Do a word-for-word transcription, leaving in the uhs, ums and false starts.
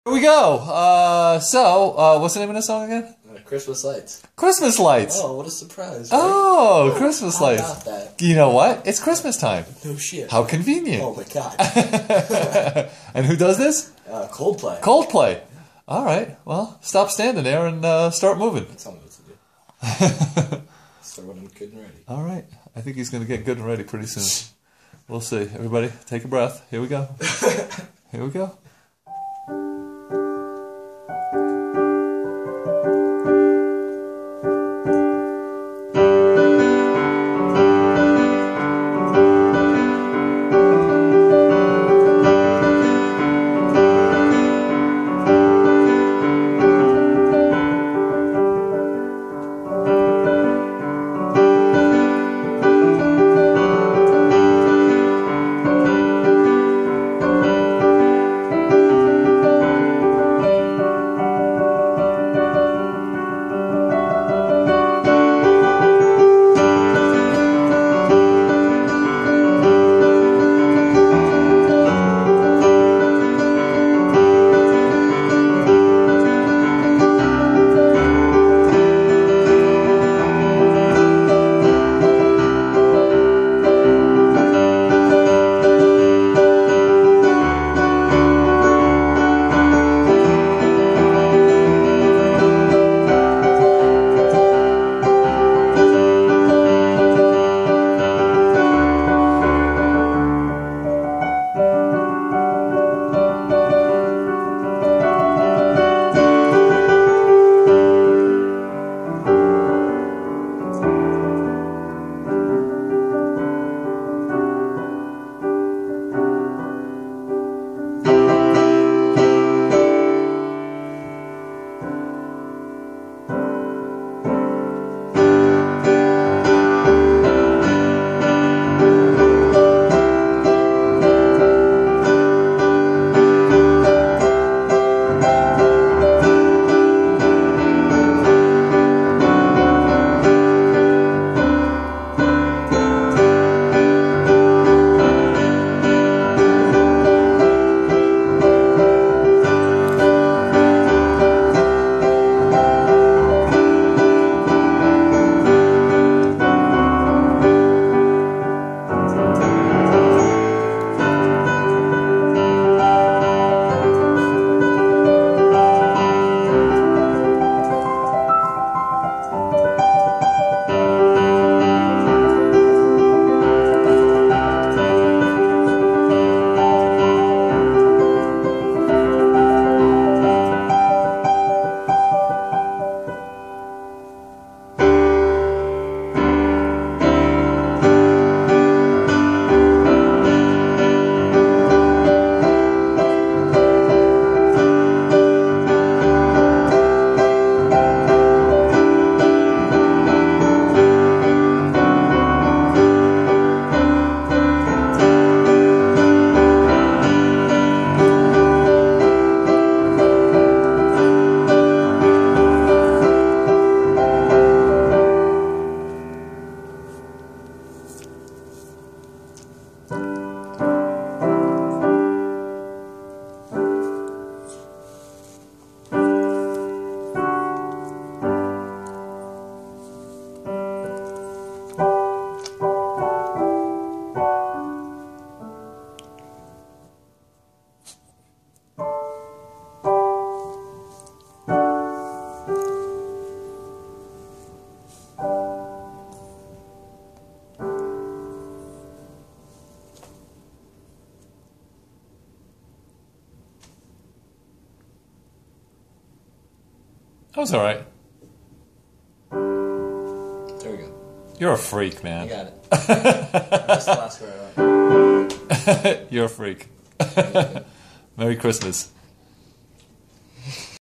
Here we go. Uh, so, uh, what's the name of the song again? Uh, Christmas Lights. Christmas Lights. Oh, what a surprise. Right? Oh, Christmas How Lights. about that? You know what? It's Christmas time. No shit. How convenient. Oh my god. And who does this? Uh, Coldplay. Coldplay. All right. Well, stop standing there and uh, start moving. Tell me what to do. Start when I'm good and ready. All right. I think he's going to get good and ready pretty soon. We'll see. Everybody, take a breath. Here we go. Here we go. That was all right. There we go. You're a freak, man. I got it. That's the last word I like. You're a freak. Merry Christmas.